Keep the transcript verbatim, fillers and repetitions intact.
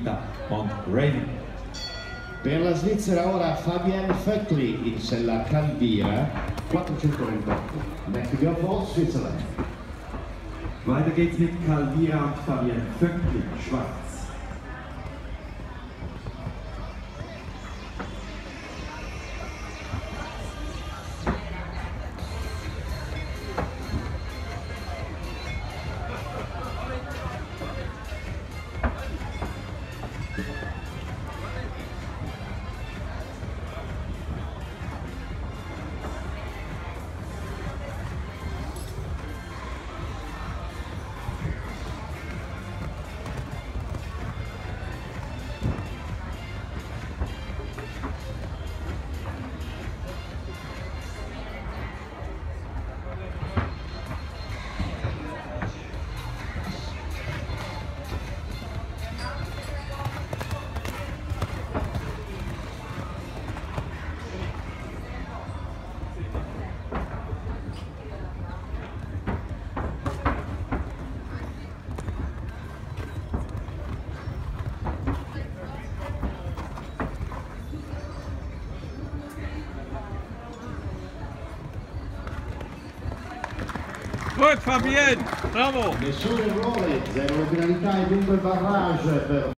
quinta Montraining. Per la Svizzera ora Fabienne Vöckli in sella Calvira, quattrocentoventotto. Next go for Switzerland. Weiter geht's mit Calvira und Fabienne Vöckli, Schweiz. Gut, Fabienne, bravo! Nessun errore, zero penalità e dunque barrage per